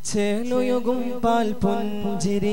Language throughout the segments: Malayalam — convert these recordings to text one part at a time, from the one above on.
ചേലുയുഗും പാൽ പുഞ്ചിരി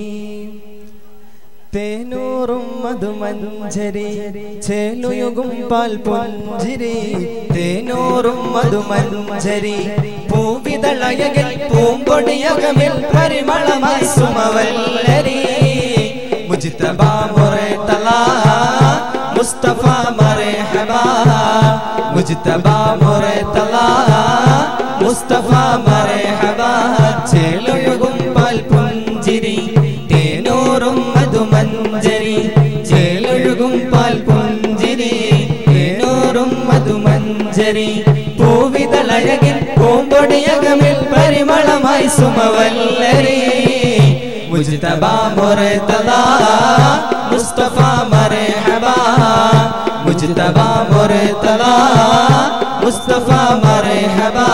തേനൂറും മധുമഞ്ചരി ചേലുയുഗും പാൽ പുഞ്ചിരി തേനൂറും മധുമഞ്ചരി പൂവിതളയകിൽ പൂമ്പൊടിയകമിൽ പരിമളമായി സുമവല്ലരി മുജ്തബാ മുർതളാ മുസ്തഫ മർഹബാ മുജ്തബാ മുർതളാ മുസ്തഫ മർഹബാ ചേലുയുഗും പാൽ പുഞ്ചിരി തേനൂറും മധുമഞ്ചരി ചേലുയുഗും പാൽ പുഞ്ചിരി തേനൂറും മധുമഞ്ചരി പൂവിതളയകിൽ പൂമ്പൊടിയകമിൽ പരിമളമായി സുമവല്ലരി മുജ്തബാ മുർതളാ മുസ്തഫ മർഹബാ മുജ്തബാ മുർതളാ മുസ്തഫ മർഹബാ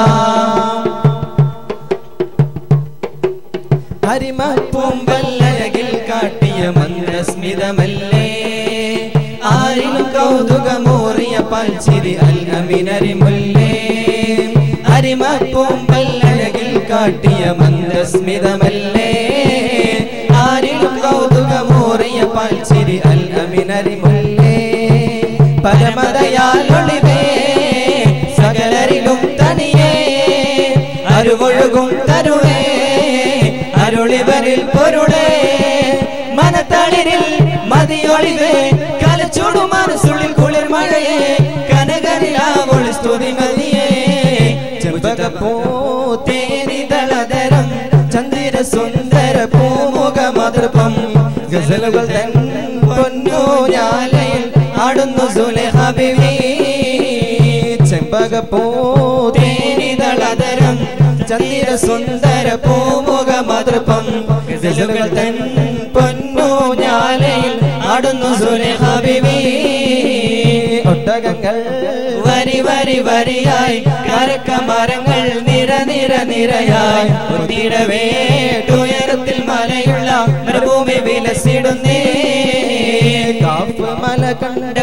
ഹരിമപ്പൂമ്പല്ലഴകിൽ കാട്ടിയ മന്ദസ്മിതമല്ലേ ആരിലും കൗതുകമോറിയ പാൽച്ചിരി അൽ അമിനരിമുല്ലേ ഹരിമപ്പൂമ്പല്ലഴകിൽ കാട്ടിയ മന്ദസ്മിതമല്ലേ ആരിലും കൗതുകമോറിയ പാൽച്ചിരി അൽ അമിനരിമുല്ലേ പരമദയാലൊളിവേ സകലരിലും തനിയേ അരുവൊഴുകും കരുണേ അരുളിവരിൽ പൊരുളേ മനത്തളിരിൽ മതിയൊളിവേ കലച്ചൂടു മനസ്സുള്ളിൽ കുളിർ മഴയേ കനകരിലാവൊളി സ്തുതി മതിയേ ചെമ്പകപ്പൂ തേനിതളതരം ചന്ദ്ര സുന്ദര പൂമുഖ മധുർപ്പം ഗസലുകൾ തൻ പൊന്നൂഞ്ഞാലയിൽ ആടുന്നു സുലൈഖ ബീവി ചെമ്പകപ്പൂ തേനിതളതരം ചന്ദ്ര സുന്ദര പൂമുഖ മധുർപ്പം ഗസലുകൾ തൻ പൊന്നൂഞ്ഞാലയിൽ ആടുന്നു സുലൈഖ ബീവി ഒട്ടകങ്ങൾ വരി വരി വരിയായി കരക്കമരങ്ങൾ നിര നിര നിരയായി ഒത്തിടവേ ഉയരത്തിൽ മലയുള്ള മരുഭൂമി വിലസിടുന്നേ കാപ്പ് മല കണ്ട